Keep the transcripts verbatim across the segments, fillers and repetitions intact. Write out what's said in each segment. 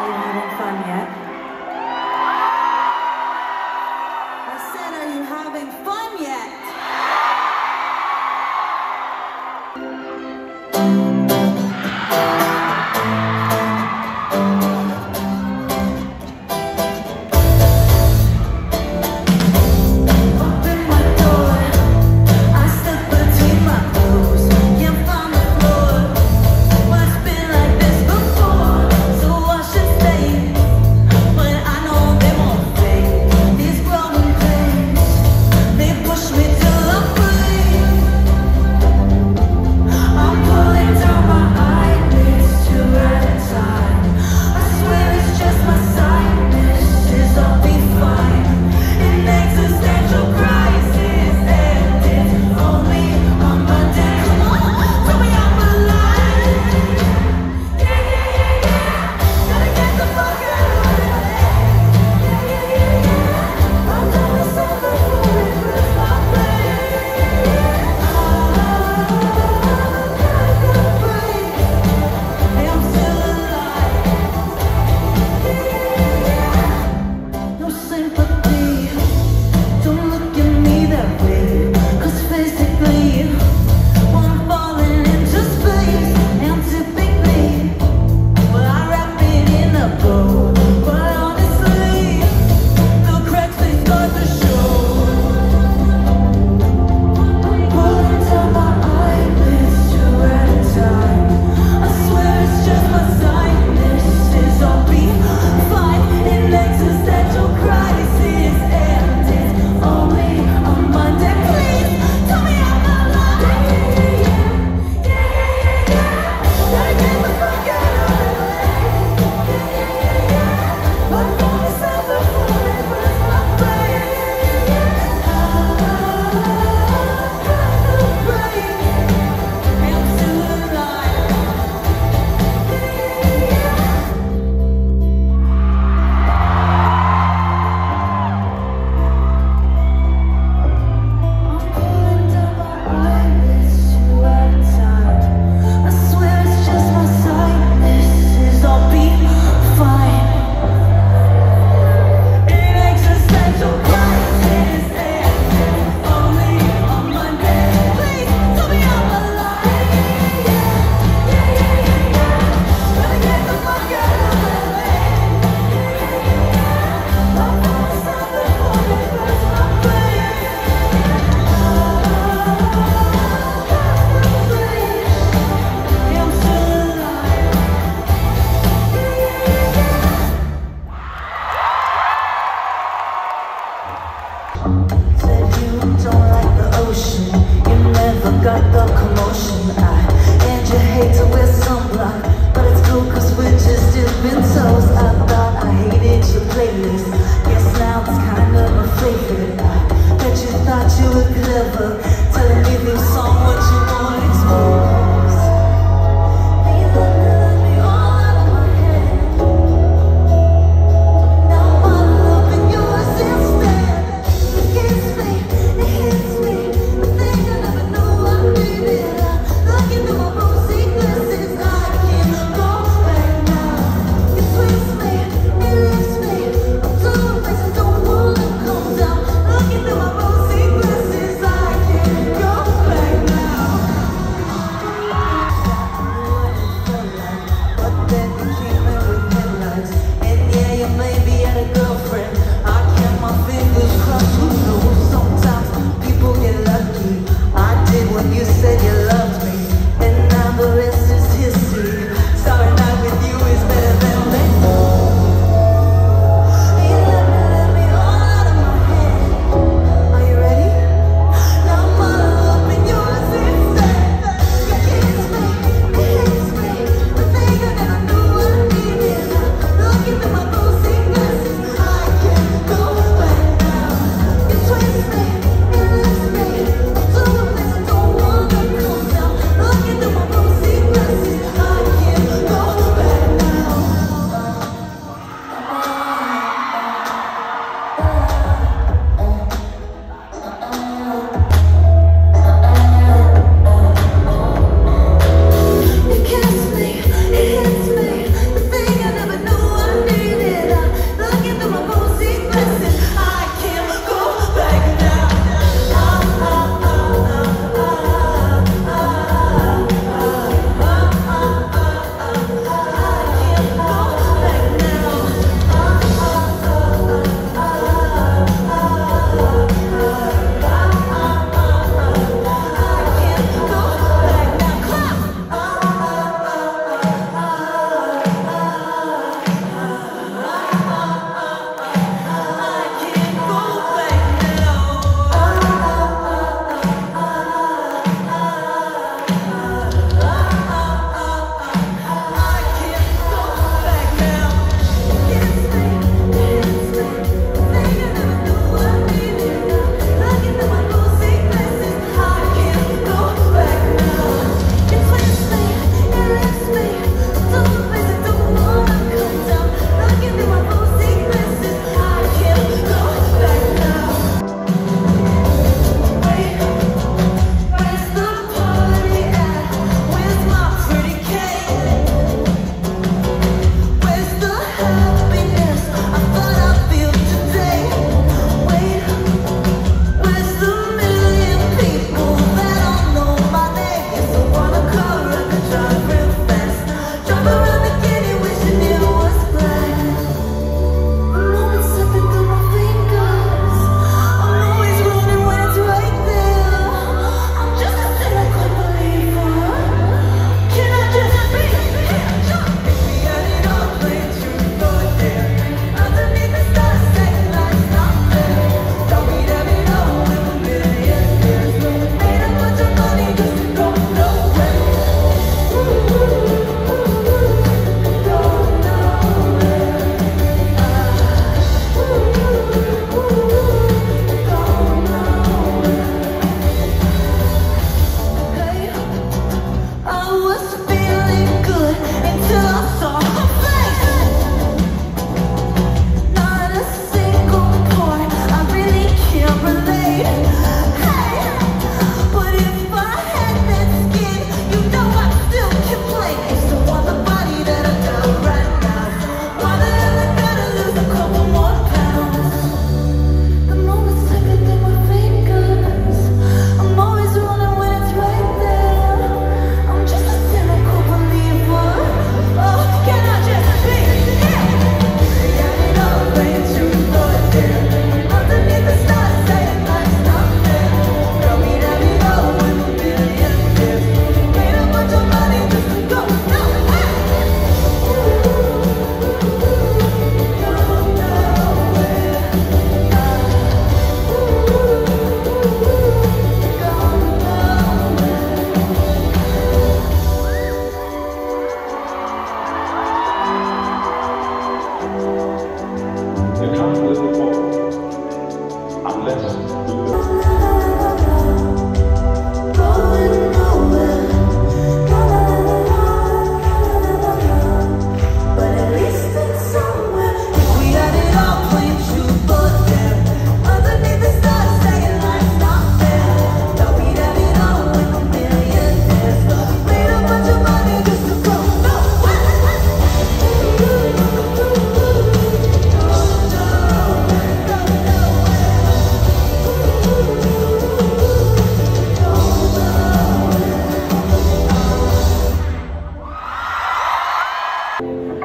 Are you having fun yet? I said, are you having fun yet?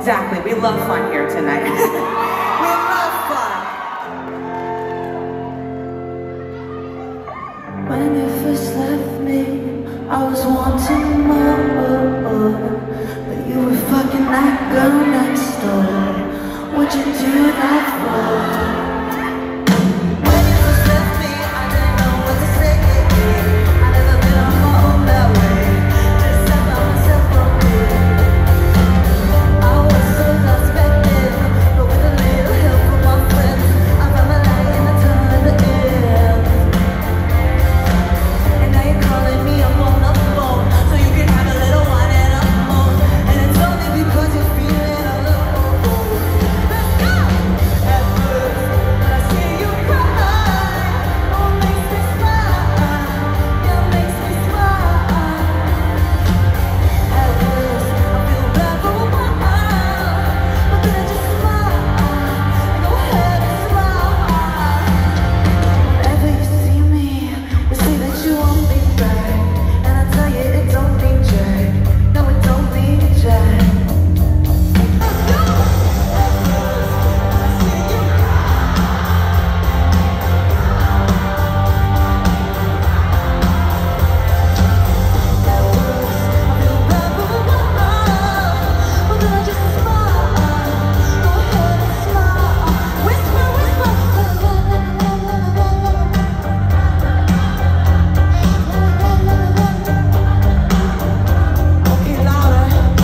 Exactly, we love fun here tonight. We love fun. When you first left me, I was wanting more, but you were fucking that girl next door. What'd you do that for? When you first left me, I didn't know what to say. I never been on my own that way. Just sat by myself for a bit. I was so lost back then, but with a little help from my friends, I found my light in the tunnel at the end. And now you're calling me up on the phone, so you can have a little wine and a moan. And it's only because you're feeling a little old. Let's go! At first, when I see you cry, oh, it makes me smile. Yeah, it makes me smile. At first, I feel bad for a while, but then I just smile. And go ahead and smile. Whenever you see me, you say that you want me back, and I tell you it don't mean jack. No, it don't mean jack. Let's go! At first, when I see you At first, I feel bad for a while, but then I just smile. Go ahead and smile. Whisper, whisper. Okay, louder.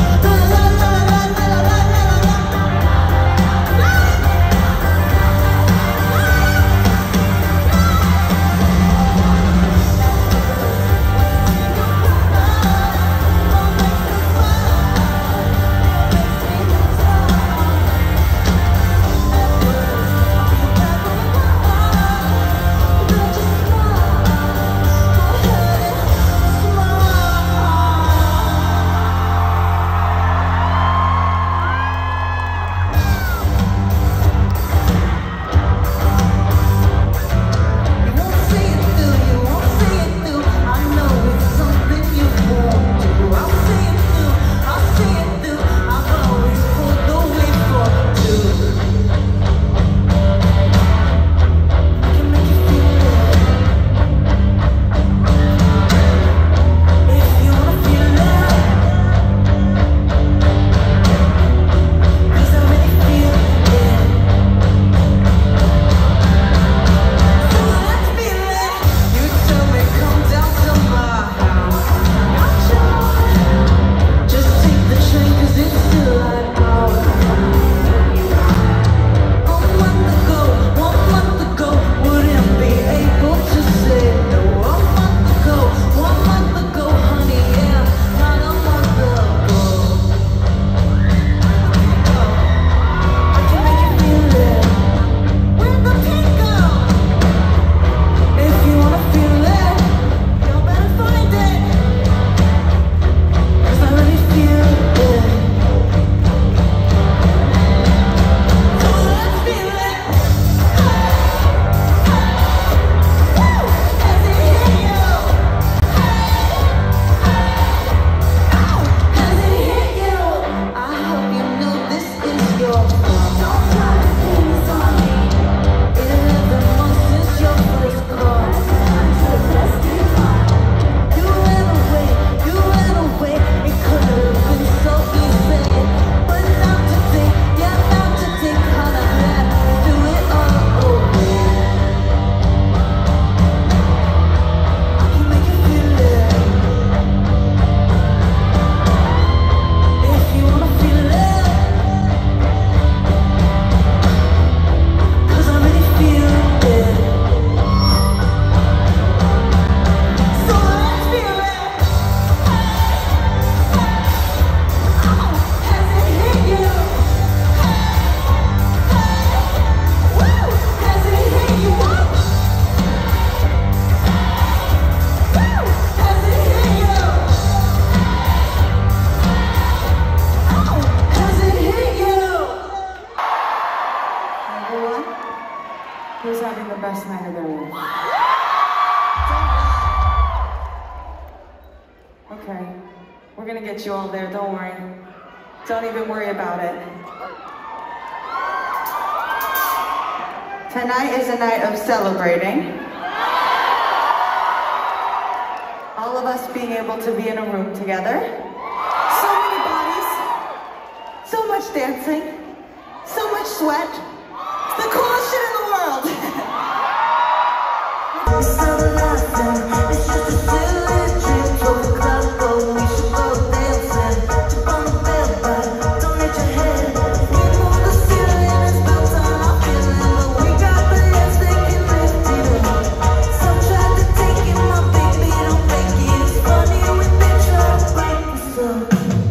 Who's having the best night of their life? Okay, we're gonna get you all there, don't worry. Don't even worry about it. Tonight is a night of celebrating. All of us being able to be in a room together. So many bodies, so much dancing, so much sweat. It's the coolest shit in the world. It's not nothing, it's just a silly dream. Told the clock, oh, we should go dancing. Jump on the bed, but don't let your head. We move the ceiling, it's built on our feeling. But we got the legs that can lift it up. Some tried to take it, my baby, don't fake it. It's funny when they try to break us up.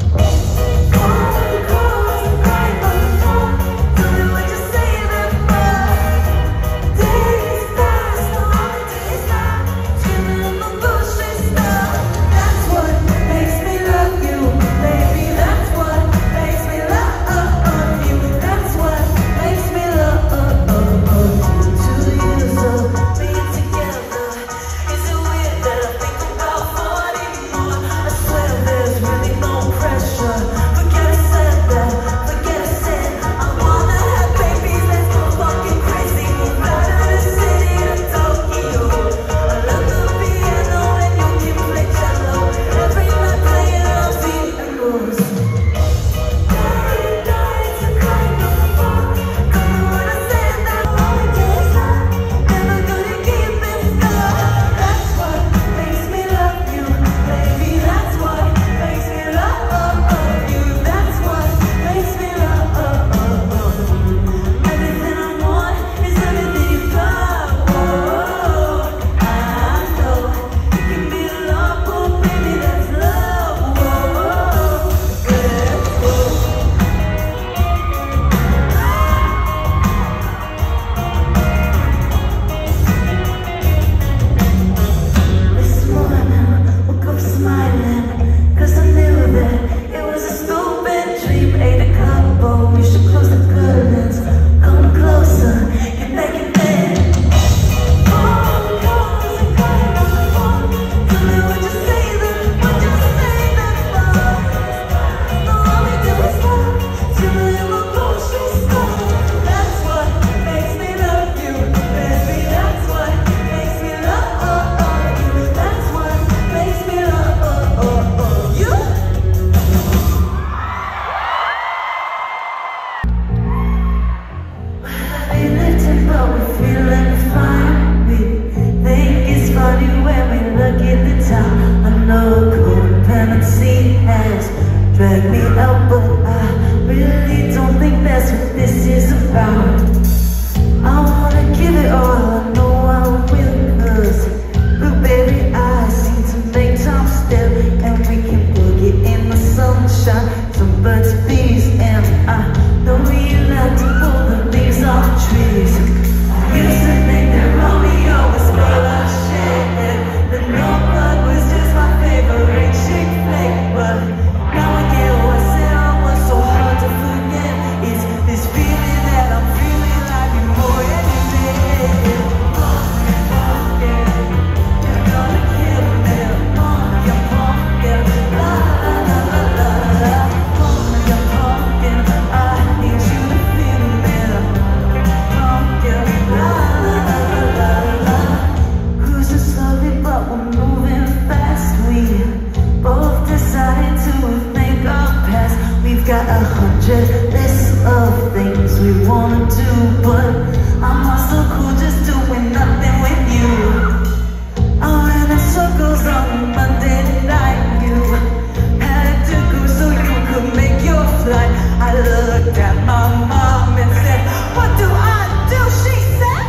Drag me out, but I really don't think that's what this is about. I wanna give it all, I know I will, cause blueberry eyes seem to make time step. And we can boogie in the sunshine, some birds, bees, and I know you like to pull the leaves off trees. I used to think that Romeo was made of shit, that nobody was just my favorite chick flick, but now I get what I said I was so hard to forget. It's this feeling that I'm feeling like me more every day. Pumpkin, pumpkin, you're gonna kill me. Pumpkin, pumpkin, la la la la la la. Pumpkin, pumpkin, I need you to feel me. Pumpkin, la la la la la la. Cruising slowly but we're moving fast. We both decided to make our past. We've got a hundred lists of things we wanna do, but I'm not so cool just doing nothing with you. I ran in circles on a Monday night. You had to go so you could make your flight. I looked at my mom and said, what do I do? She said,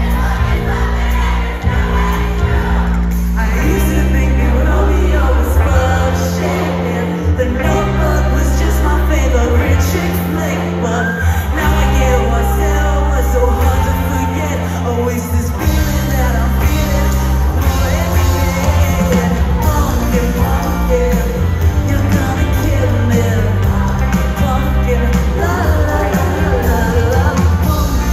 I used to think that Romeo was bullshit, the Notebook was just my favorite chick flick, but now I get what I said I was so hard to forget. Always this feeling that I'm feeling more every day. Pumpkin, pumpkin, you're gonna kill me. Pumpkin, la la la la la la.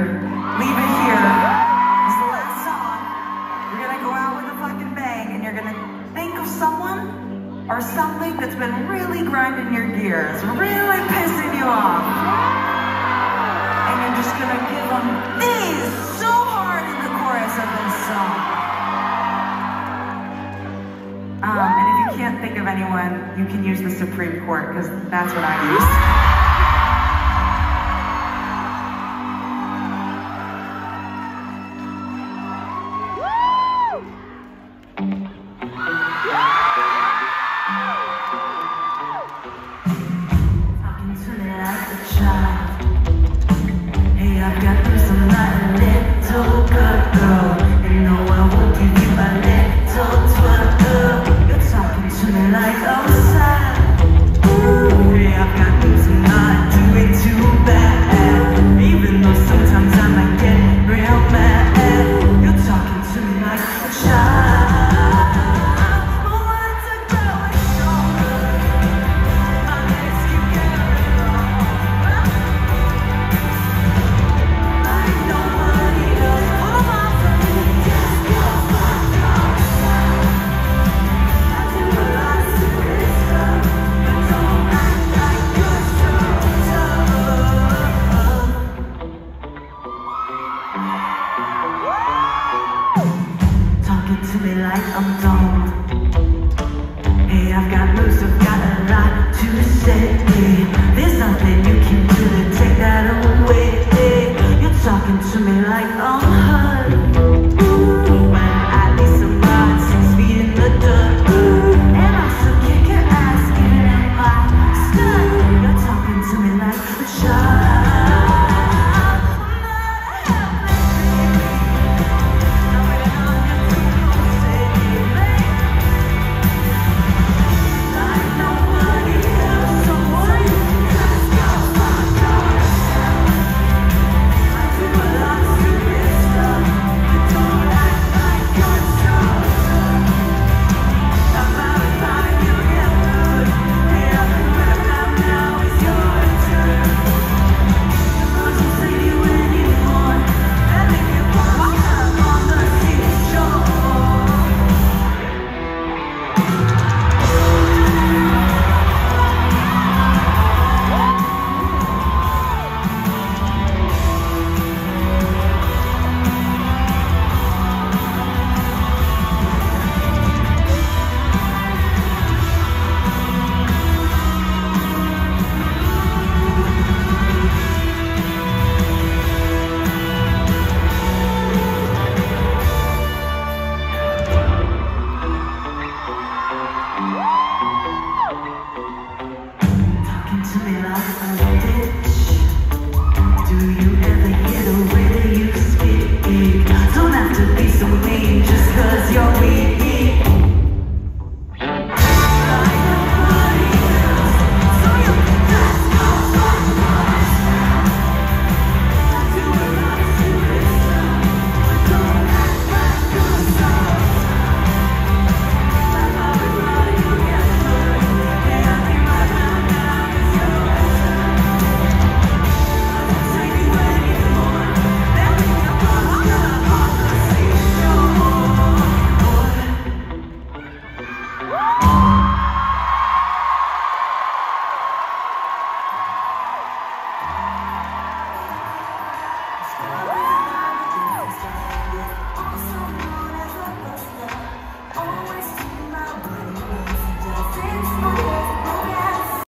here. Leave it here. It's the last song. We're gonna go out with a fucking bang, and you're gonna think of someone or something that's been really grinding your gears, really pissing you off. And you're just gonna give them these so hard in the chorus of this song. Um, and if you can't think of anyone, you can use the Supreme Court, because that's what I use. Like, oh